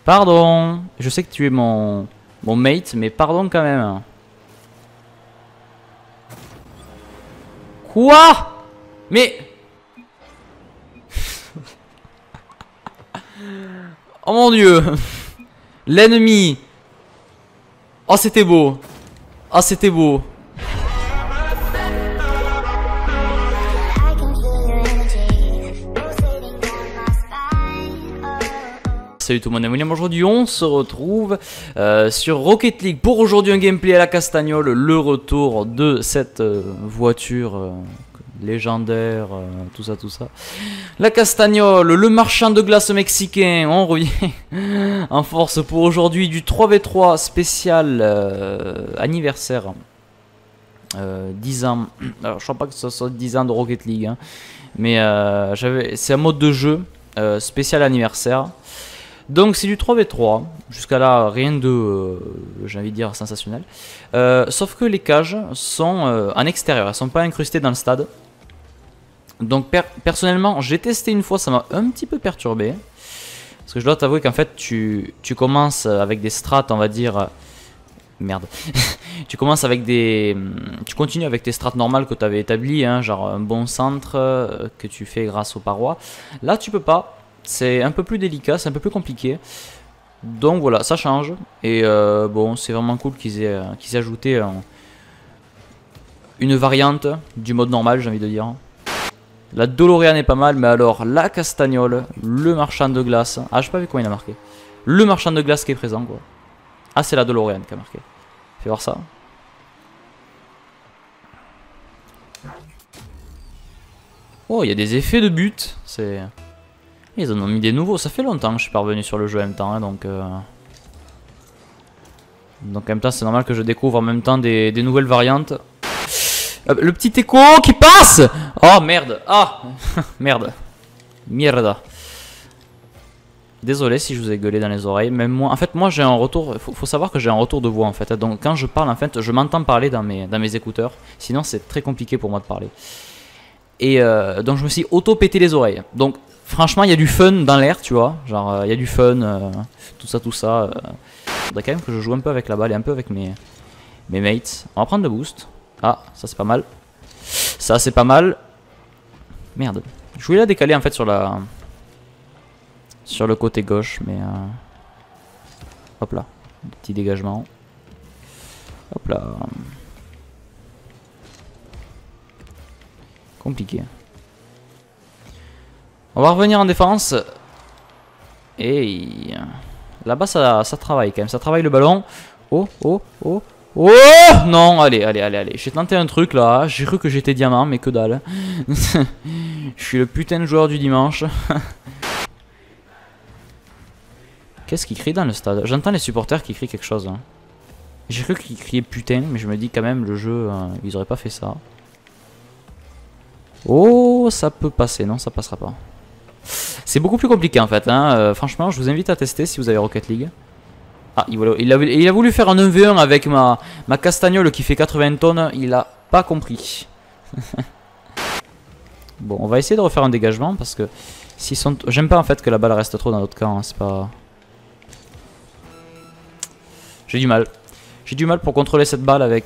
Pardon. Je sais que tu es mon mate, mais pardon quand même. Quoi? Mais... Oh mon dieu. L'ennemi. Oh c'était beau. Oh c'était beau. Salut tout le monde, William. Aujourd'hui on se retrouve sur Rocket League pour aujourd'hui un gameplay à la castagnole, le retour de cette voiture légendaire, tout ça. La castagnole, le marchand de glace mexicain, on revient en force pour aujourd'hui du 3v3 spécial anniversaire. 10 ans, alors je crois pas que ce soit 10 ans de Rocket League, hein, mais c'est un mode de jeu spécial anniversaire. Donc c'est du 3v3, jusqu'à là rien de, j'ai envie de dire, sensationnel. Sauf que les cages sont en extérieur, elles sont pas incrustées dans le stade. Donc personnellement j'ai testé une fois, ça m'a un petit peu perturbé. Parce que je dois t'avouer qu'en fait tu commences avec des strats, on va dire... Merde. Tu commences avec des... Tu continues avec tes strats normales que tu avais établies, hein, genre un bon centre que tu fais grâce aux parois. Là tu peux pas. C'est un peu plus délicat, c'est un peu plus compliqué. Donc voilà, ça change. Et bon, c'est vraiment cool qu'ils aient ajouté une variante du mode normal, j'ai envie de dire. La DeLorean est pas mal, mais alors la castagnole, le marchand de glace. Ah, je sais pas vu combien il a marqué. Le marchand de glace qui est présent, quoi. Ah, c'est la DeLorean qui a marqué. Fais voir ça. Oh, il y a des effets de but. C'est... Ils en ont mis des nouveaux, ça fait longtemps que je suis pas revenu sur le jeu en même temps, hein, donc en même temps c'est normal que je découvre en même temps des nouvelles variantes. Le petit écho qui passe. Oh merde. Ah merde. Mierda. Désolé si je vous ai gueulé dans les oreilles, même moi, en fait moi j'ai un retour, faut savoir que j'ai un retour de voix en fait, donc quand je parle en fait je m'entends parler dans mes écouteurs, sinon c'est très compliqué pour moi de parler. Et donc je me suis auto-pété les oreilles, donc franchement il y a du fun dans l'air, tu vois, genre il y a du fun, tout ça. Faudrait quand même que je joue un peu avec la balle et un peu avec mes mates. On va prendre le boost. Ah, ça c'est pas mal. Ça c'est pas mal. Merde. Je voulais la décaler en fait sur le côté gauche, mais hop là, petit dégagement. Hop là. Compliqué. On va revenir en défense. Et là-bas ça travaille quand même, ça travaille le ballon. Oh. Oh non, allez. J'ai tenté un truc là, j'ai cru que j'étais diamant, mais que dalle. Je suis le putain de joueur du dimanche. Qu'est-ce qu'ils crient dans le stade? J'entends les supporters qui crient quelque chose. Hein. J'ai cru qu'ils criaient putain, mais je me dis quand même le jeu, ils auraient pas fait ça. Oh, ça peut passer, non ça passera pas. C'est beaucoup plus compliqué en fait, hein. Franchement je vous invite à tester si vous avez Rocket League. Ah, il a voulu faire un 1v1 avec ma castagnole qui fait 80 tonnes, il a pas compris. Bon, on va essayer de refaire un dégagement parce que s'ils sont... J'aime pas en fait que la balle reste trop dans notre camp, hein, c'est pas... J'ai du mal. J'ai du mal pour contrôler cette balle avec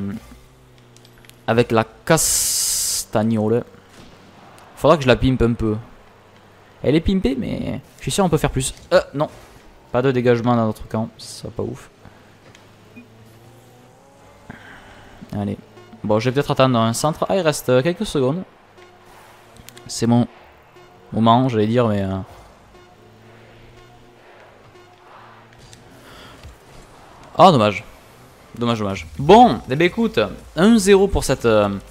la castagnole. Faudra que je la pimpe un peu. Elle est pimpée, mais je suis sûr on peut faire plus. Non. Pas de dégagement dans notre camp, ça pas ouf. Allez. Bon, je vais peut-être attendre un centre. Ah, il reste quelques secondes. C'est mon moment, j'allais dire, mais... Oh, dommage. Dommage. Bon, eh bien écoute, 1-0 pour cette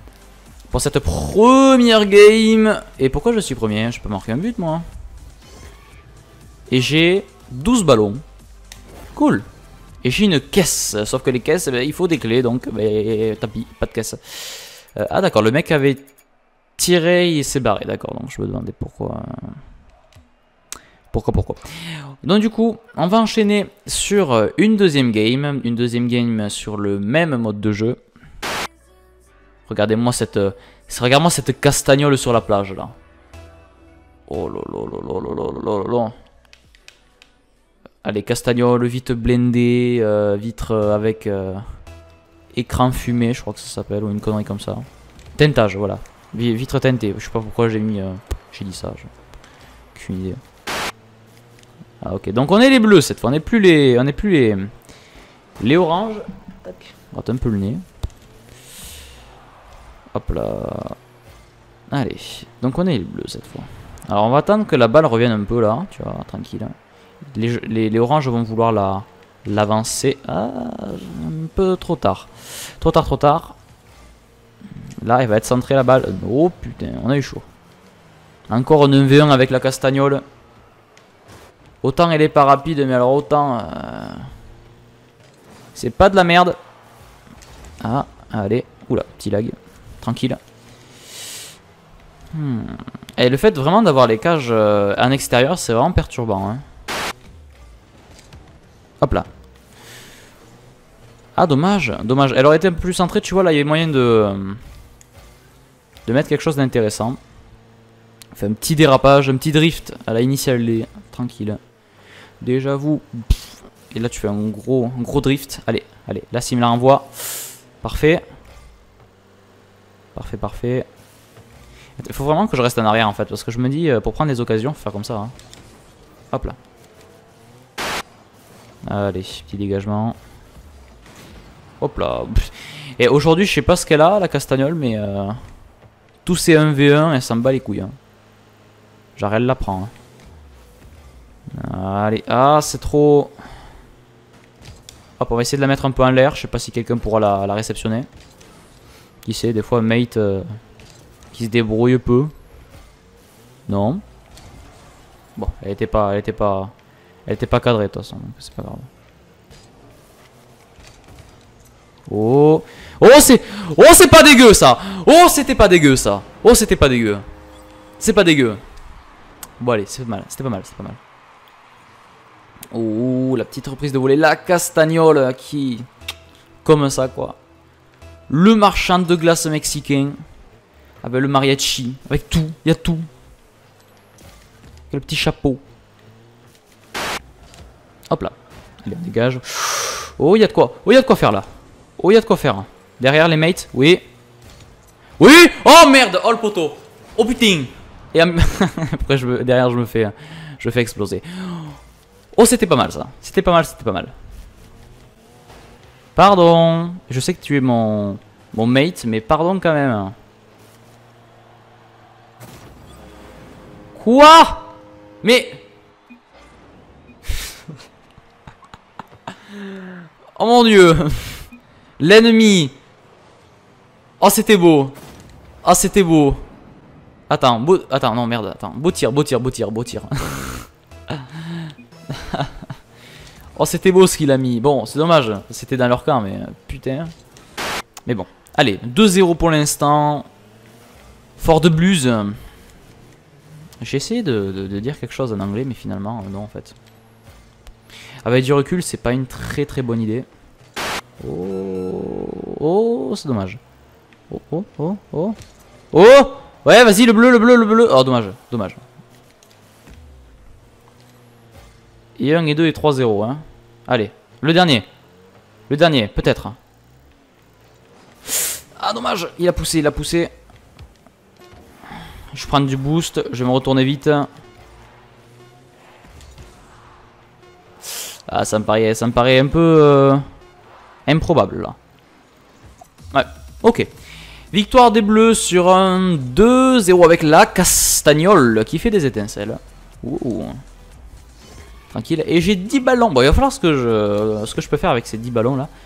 première game. Et pourquoi je suis premier? Je peux marquer un but, moi. Et j'ai 12 ballons. Cool. Et j'ai une caisse. Sauf que les caisses, il faut des clés, donc tant pis, pas de caisse. Ah d'accord, le mec avait tiré, il s'est barré. D'accord, donc je me demandais pourquoi... Pourquoi. Donc du coup, on va enchaîner sur une deuxième game. Une deuxième game sur le même mode de jeu. Regardez-moi regarde-moi cette castagnole sur la plage, là. Oh lolo. Allez, castagnole, vitre blindée, vitre avec écran fumé, je crois que ça s'appelle, ou une connerie comme ça. Teintage, voilà. Vitre teintée, je sais pas pourquoi j'ai dit ça. Aucune idée. Ah ok, donc on est les bleus cette fois, on n'est plus les oranges. Tac. On rate un peu le nez. Hop là. Allez, donc on est les bleus cette fois. Alors on va attendre que la balle revienne un peu là, tu vois, tranquille. Les oranges vont vouloir l'avancer. Ah, un peu trop tard. Trop tard, trop tard. Là, il va être centré la balle. Oh putain, on a eu chaud. Encore un 1v1 avec la castagnole. Autant elle est pas rapide, mais alors autant... c'est pas de la merde. Ah, allez. Oula, petit lag. Tranquille. Et le fait vraiment d'avoir les cages en extérieur, c'est vraiment perturbant. Hein. Hop là. Ah, dommage. Dommage. Elle aurait été un peu plus centrée, tu vois, là, il y avait moyen de mettre quelque chose d'intéressant. Fait un petit dérapage, un petit drift à la initiale D. Tranquille. Déjà vous. Et là, tu fais un gros drift. Allez, allez. Là, s'il me la renvoie. Parfait. Parfait, parfait. Il faut vraiment que je reste en arrière, en fait. Parce que je me dis, pour prendre des occasions, faut faire comme ça. Hein. Hop là. Allez, petit dégagement. Hop là. Et aujourd'hui, je sais pas ce qu'elle a, la castagnole, mais tous ces 1v1, elle s'en bat les couilles. Hein. Genre, elle la prend. Hein. Allez, ah, c'est trop. Hop, on va essayer de la mettre un peu en l'air. Je sais pas si quelqu'un pourra la réceptionner. Qui sait, des fois, mate qui se débrouille peu. Non. Bon, elle était pas cadrée de toute façon, donc c'est pas grave. Oh, oh c'est pas dégueu ça. Oh c'était pas dégueu ça. Oh c'était pas dégueu. C'est pas dégueu. Bon allez, c'est pas mal, c'était pas mal, c'était pas mal. Oh la petite reprise de volée, la castagnole qui, comme ça quoi. Le marchand de glace mexicain avec le mariachi, avec tout, il y a tout. Le petit chapeau. Hop là. Allez, on dégage. Oh, il y a de quoi. Oh, il y a de quoi faire là. Oh, il y a de quoi faire. Derrière les mates. Oui. Oui. Oh merde. Oh le poteau. Oh putain. Et après, derrière, je me fais exploser. Oh, c'était pas mal ça. C'était pas mal, c'était pas mal. Pardon. Je sais que tu es mon mate, mais pardon quand même. Quoi? Mais... oh mon dieu. L'ennemi. Oh c'était beau. Oh c'était beau. Attends, attends, non merde, attends. Beau tir. Oh c'était beau ce qu'il a mis. Bon, c'est dommage. C'était dans leur camp, mais putain. Mais bon. Allez, 2-0 pour l'instant. Fort de Blues. J'ai essayé de dire quelque chose en anglais, mais finalement, non en fait. Avec du recul, c'est pas une très très bonne idée. Oh, oh c'est dommage. Oh, oh, oh, oh. Oh, ouais, vas-y, le bleu. Oh, dommage, dommage. Et 1 et 2 et 3-0, hein. Allez, le dernier. Le dernier, peut-être. Ah, dommage, il a poussé. Je prends du boost, je vais me retourner vite. Ah, ça me paraît un peu improbable là. Ouais, ok. Victoire des Bleus sur un 2-0 avec la castagnole qui fait des étincelles. Ouh. Tranquille. Et j'ai 10 ballons. Bon, il va falloir ce que je peux faire avec ces 10 ballons là.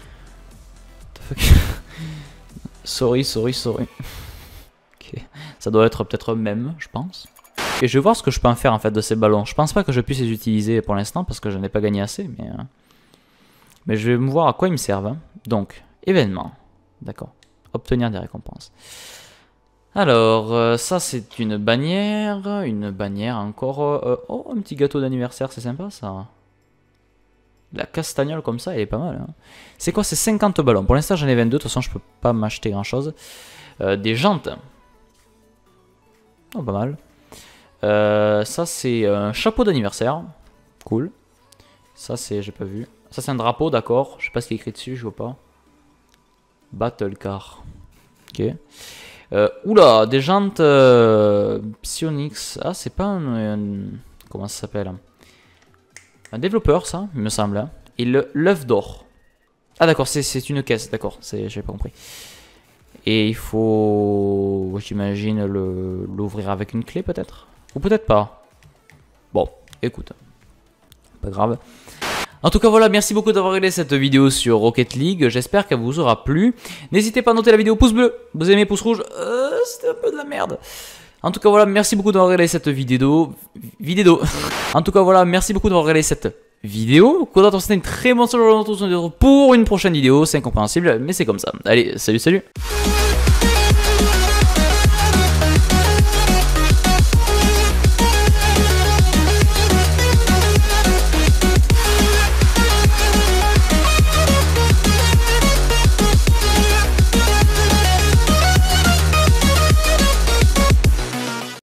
Sorry. Ok. Ça doit être peut-être même, je pense. Et je vais voir ce que je peux en faire en fait de ces ballons. Je pense pas que je puisse les utiliser pour l'instant parce que je n'ai pas gagné assez. Mais je vais me voir à quoi ils me servent. Hein. Donc, événement. D'accord. Obtenir des récompenses. Alors, ça c'est une bannière. Une bannière encore. Oh, un petit gâteau d'anniversaire, c'est sympa ça. La castagnole comme ça, elle est pas mal. Hein. C'est quoi? C'est 50 ballons. Pour l'instant, j'en ai 22. De toute façon, je peux pas m'acheter grand chose. Des jantes. Oh, pas mal. Ça, c'est un chapeau d'anniversaire. Cool. Ça c'est, j'ai pas vu. Ça c'est un drapeau, d'accord. Je sais pas ce qui est écrit dessus, je vois pas. Battle car. Ok. Oula, des jantes Psyonix. Ah, c'est pas comment ça s'appelle? Un développeur, ça, il me semble. Hein. Et l'œuf d'or. Ah, d'accord, c'est une caisse, d'accord. J'avais pas compris. Et il faut, j'imagine, l'ouvrir avec une clé, peut-être? Ou peut-être pas. Bon, écoute. Pas grave. En tout cas voilà, merci beaucoup d'avoir regardé cette vidéo sur Rocket League, j'espère qu'elle vous aura plu. N'hésitez pas à noter la vidéo pouce bleu, vous aimez pouce rouge, c'était un peu de la merde. En tout cas voilà, merci beaucoup d'avoir regardé cette vidéo. En tout cas voilà, merci beaucoup d'avoir regardé cette vidéo. C'était une très bonne soirée pour une prochaine vidéo, c'est incompréhensible, mais c'est comme ça. Allez, salut.